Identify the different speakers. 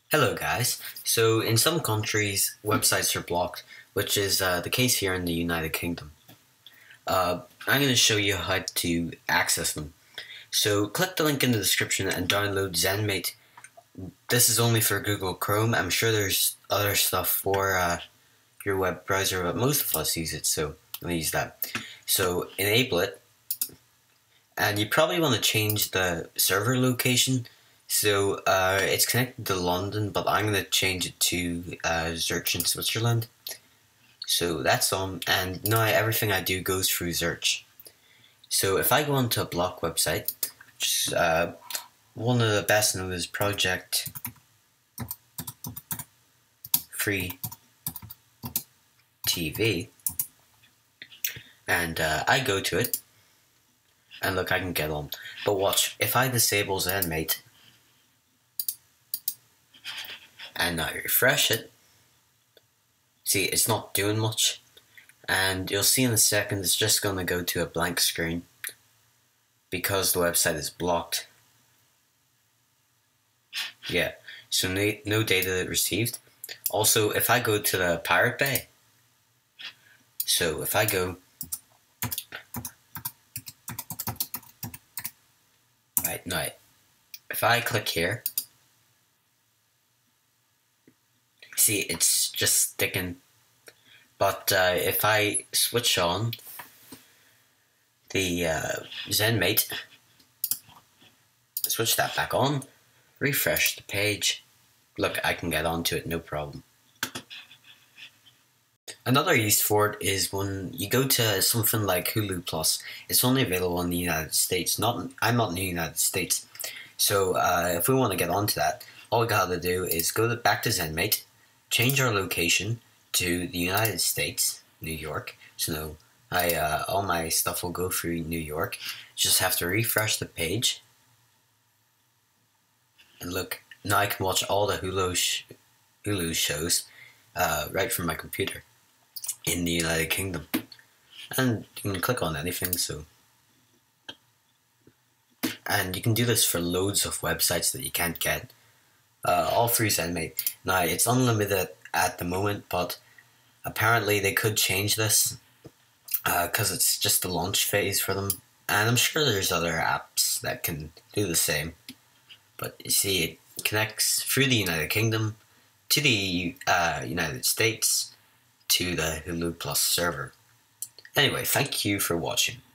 Speaker 1: Hello guys. So in some countries, websites are blocked, which is the case here in the United Kingdom. I'm going to show you how to access them. So click the link in the description and download ZenMate. This is only for Google Chrome. I'm sure there's other stuff for your web browser, but most of us use it, so I'll use that. So enable it, and you probably want to change the server location. So it's connected to London, but I'm going to change it to Zurich in Switzerland. So that's on, and now everything I do goes through Zurich. So if I go onto a block website, which is one of the best known is Project Free TV, and I go to it, and look, I can get on. But watch, if I disable ZenMate, and now refresh it, see, it's not doing much, and you'll see in a second it's just going to go to a blank screen because the website is blocked. Yeah, so no data received. Also, if I go to the Pirate Bay, so if I go, right now, if I click here, see, it's just sticking. But if I switch on the ZenMate, switch that back on, refresh the page, look, I can get onto it, no problem. Another use for it is when you go to something like Hulu Plus. It's only available in the United States. I'm not in the United States. So if we want to get onto that, all we gotta do is go back to ZenMate, change our location to the United States, New York. So all my stuff will go through New York. Just have to refresh the page. And look, now I can watch all the Hulu shows right from my computer in the United Kingdom. And you can click on anything, so. And you can do this for loads of websites that you can't get. All through ZenMate. Now, it's unlimited at the moment, but apparently they could change this because it's just the launch phase for them. And I'm sure there's other apps that can do the same. But you see, it connects through the United Kingdom to the United States to the Hulu Plus server. Anyway, thank you for watching.